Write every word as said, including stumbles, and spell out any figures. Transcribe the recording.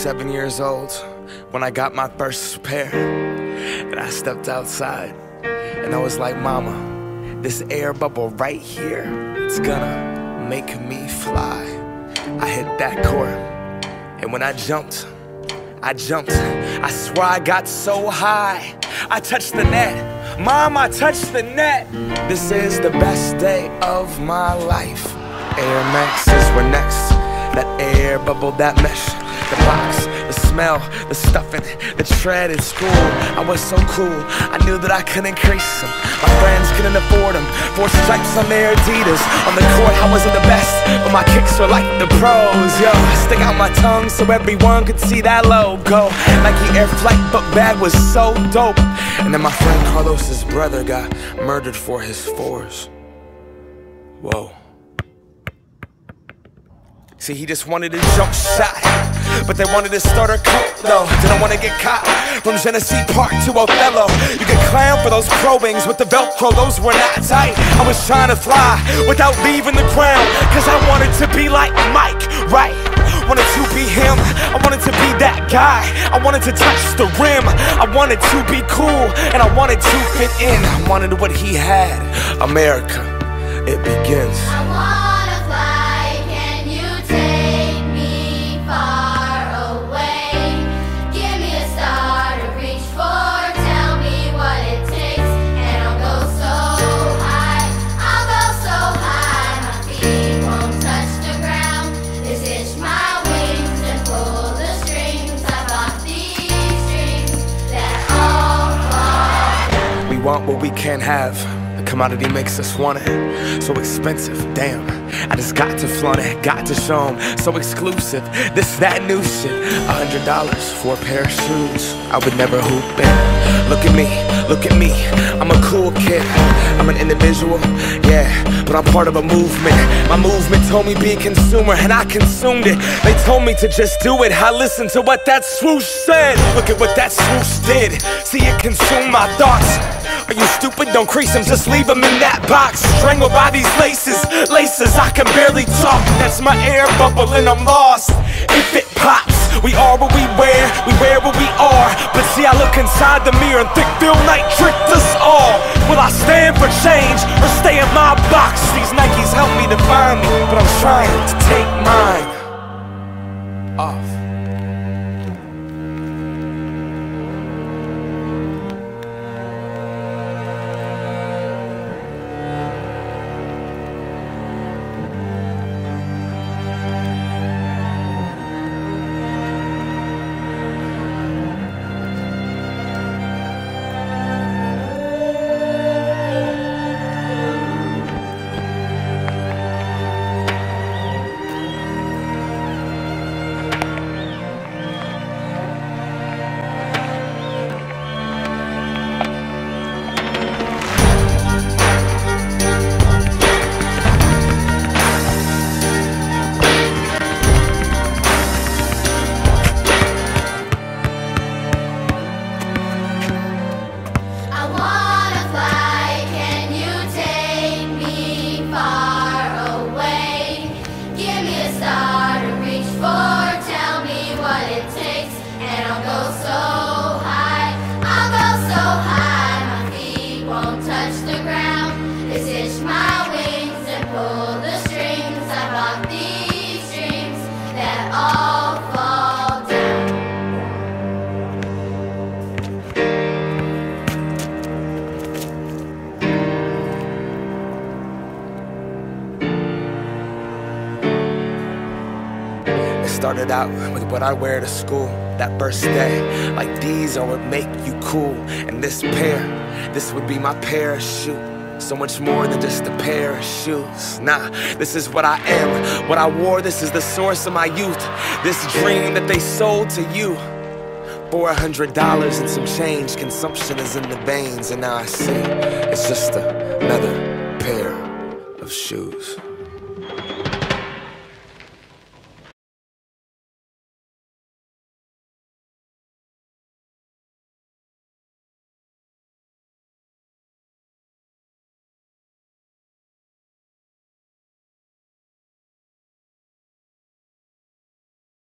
seven years old when I got my first pair. And I stepped outside and I was like, mama, this air bubble right here, it's gonna make me fly. I hit that court, and when I jumped, I jumped, I swear I got so high, I touched the net. Mom, I touched the net. This is the best day of my life. Air Maxes were next. That air bubble, that mesh, the box, the smell, the stuffing, the tread at school. I was so cool, I knew that I couldn't crease them. My friends couldn't afford them. Four stripes on their Adidas. On the court, I wasn't the best, but my kicks were like the pros. Yo, stick out my tongue so everyone could see that logo. Nike Air Flight book bag was so dope. And then my friend Carlos's brother got murdered for his fours. Whoa. See, he just wanted a jump shot, but they wanted to start a cult, though. Didn't want to get caught. From Genesee Park to Othello, you could clown for those pro wings with the Velcro, those were not tight. I was trying to fly without leaving the ground, cause I wanted to be like Mike, right? Wanted to be him, I wanted to be that guy. I wanted to touch the rim, I wanted to be cool, and I wanted to fit in. I wanted what he had. America, it begins. I wanna fly. We want what we can't have. The commodity makes us want it. So expensive, damn. I just got to flaunt it, got to show 'em. So exclusive, this, that new shit. A hundred dollars for a pair of shoes I would never hoop in. Look at me, look at me, I'm a cool kid. I'm an individual, yeah, but I'm part of a movement. My movement told me be a consumer, and I consumed it. They told me to just do it, I listened to what that swoosh said. Look at what that swoosh did, see it consume my thoughts. Are you stupid? Don't crease them, just leave them in that box. Strangled by these laces, laces, I can barely talk. That's my air bubble and I'm lost. If it pops, we are what we wear, we wear what we are. But see, I look inside the mirror and think Phil Knight tricked us all. Will I stand for change or stay in my box? These Nikes help me define me, but I'm trying to take mine off. Started out with what I wear to school that first day. Like these are what make you cool. And this pair, this would be my parachute. So much more than just a pair of shoes. Nah, this is what I am, what I wore, this is the source of my youth. This dream that they sold to you. For a hundred dollars and some change, consumption is in the veins. And now I see, it's just another pair of shoes.